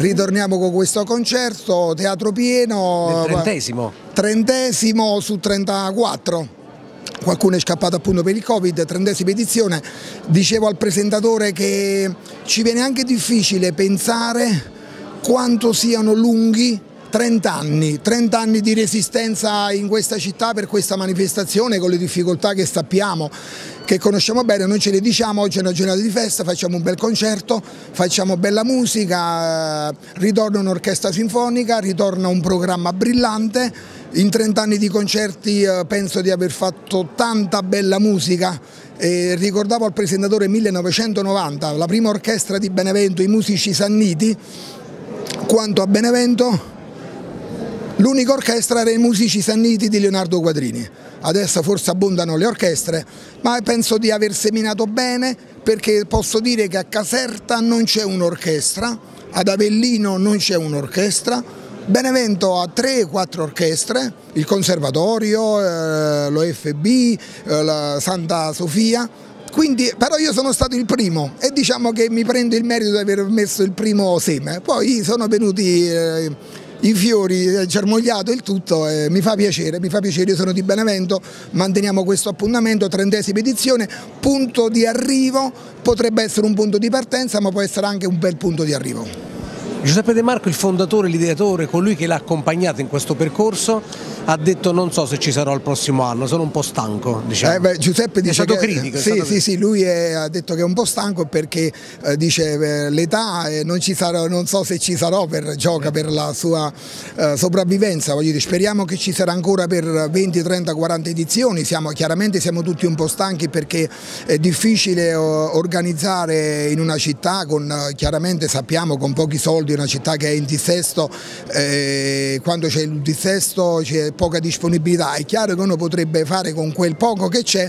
ritorniamo con questo concerto, teatro pieno. Del 30°. 30° su 34. Qualcuno è scappato appunto per il Covid, 30ª edizione. Dicevo al presentatore che ci viene anche difficile pensare quanto siano lunghi 30 anni di resistenza in questa città per questa manifestazione, con le difficoltà che sappiamo, che conosciamo bene. Noi ce le diciamo: oggi è una giornata di festa, facciamo un bel concerto, facciamo bella musica, ritorna un'orchestra sinfonica, ritorna un programma brillante. In 30 anni di concerti penso di aver fatto tanta bella musica. Ricordavo al presentatore 1990, la prima orchestra di Benevento, i Musici Sanniti. Quanto a Benevento, l'unica orchestra era i Musici Sanniti di Leonardo Quadrini. Adesso forse abbondano le orchestre, ma penso di aver seminato bene, perché posso dire che a Caserta non c'è un'orchestra, ad Avellino non c'è un'orchestra, Benevento ha 3-4 orchestre, il Conservatorio, l'OFB, la Santa Sofia. Quindi, però io sono stato il primo e diciamo che mi prendo il merito di aver messo il primo seme. Poi sono venuti i fiori, germogliato il tutto, e mi fa piacere, io sono di Benevento, manteniamo questo appuntamento, 30ª edizione, punto di arrivo, potrebbe essere un punto di partenza, ma può essere anche un bel punto di arrivo. Giuseppe De Marco, il fondatore, l'ideatore, colui che l'ha accompagnato in questo percorso, ha detto: non so se ci sarò il prossimo anno, sono un po' stanco. Diciamo. Giuseppe dice: è stato critico. Sì, lui ha detto che è un po' stanco perché dice l'età, non so se ci sarò, per la sua sopravvivenza. Voglio dire, speriamo che ci sarà ancora per 20, 30, 40 edizioni. Chiaramente siamo tutti un po' stanchi, perché è difficile organizzare in una città chiaramente sappiamo, con pochi soldi, una città che è in dissesto. Quando c'è il dissesto c'è poca disponibilità. È chiaro che uno potrebbe fare con quel poco che c'è,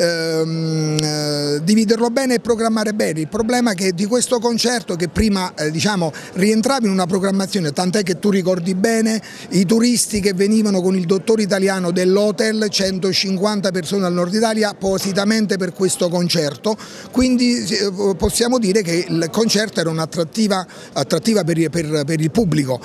dividerlo bene e programmare bene. Il problema è che di questo concerto, che prima rientrava in una programmazione, tant'è che tu ricordi bene i turisti che venivano con il dottor italiano dell'hotel, 150 persone al nord Italia appositamente per questo concerto, quindi possiamo dire che il concerto era un'attrattiva per il pubblico.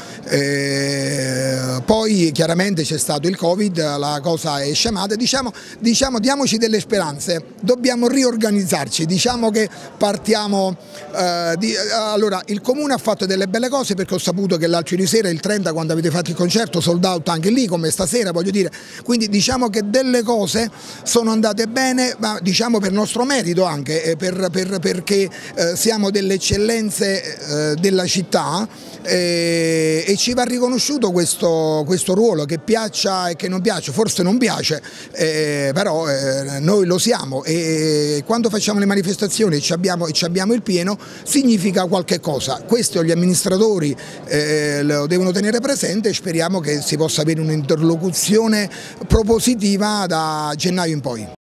Poi chiaramente c'è stato il Covid, la cosa è scemata. Diamoci delle speranze, dobbiamo riorganizzarci, diciamo che partiamo. Allora, il Comune ha fatto delle belle cose, perché ho saputo che l'altro ieri sera, il 30, quando avete fatto il concerto, sold out anche lì, come stasera, voglio dire. Quindi diciamo che delle cose sono andate bene, ma diciamo per nostro merito anche, perché siamo delle eccellenze della città, e ci va riconosciuto questo ruolo, che piaccia e che non piaccia. Forse non piace, però noi lo siamo, e quando facciamo le manifestazioni e ci abbiamo il pieno, significa qualche cosa. Questo gli amministratori lo devono tenere presente, e speriamo che si possa avere un'interlocuzione propositiva da gennaio in poi.